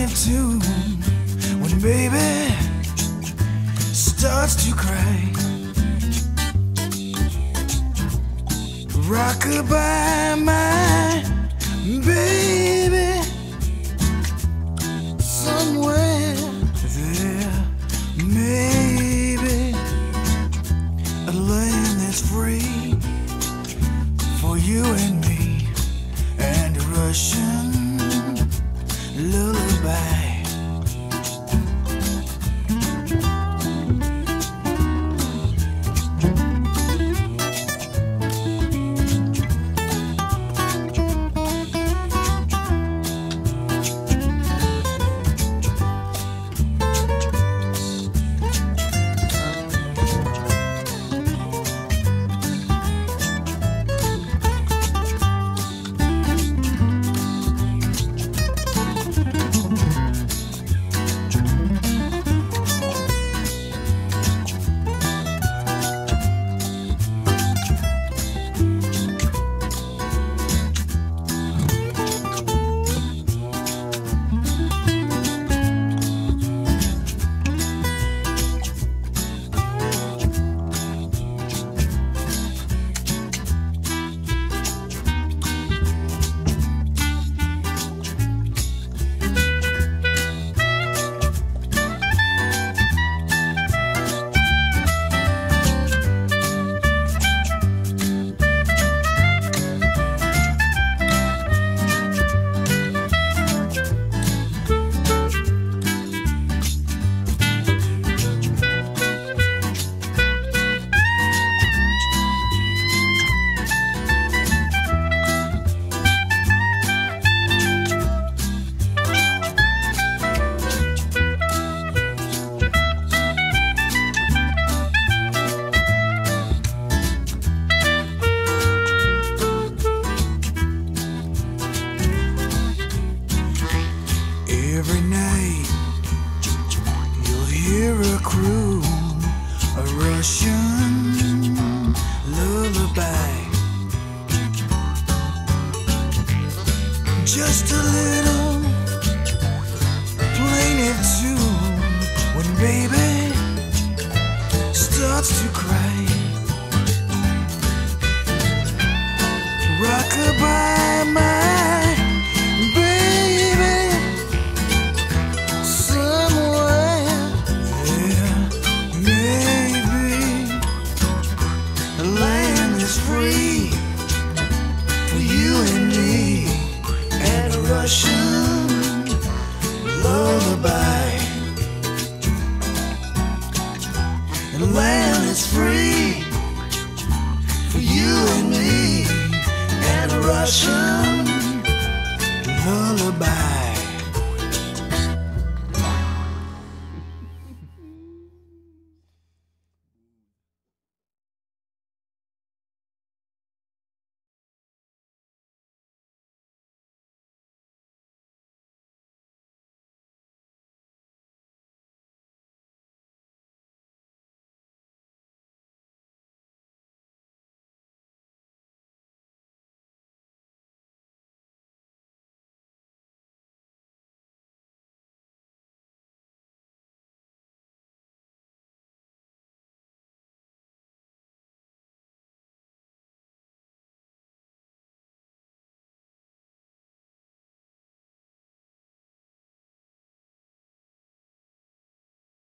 plaintive tune when baby starts to cry. Rock-a-bye, my baby, somewhere there, maybe a land that's free for you and me, and a Russian lullaby. Every night you'll hear a croon, a Russian lullaby. Just a little plaintive tune when baby starts to cry. Rock-a-bye, my free for you and me, and a Russian lullaby. The land is free for you and me, and a Russian lullaby.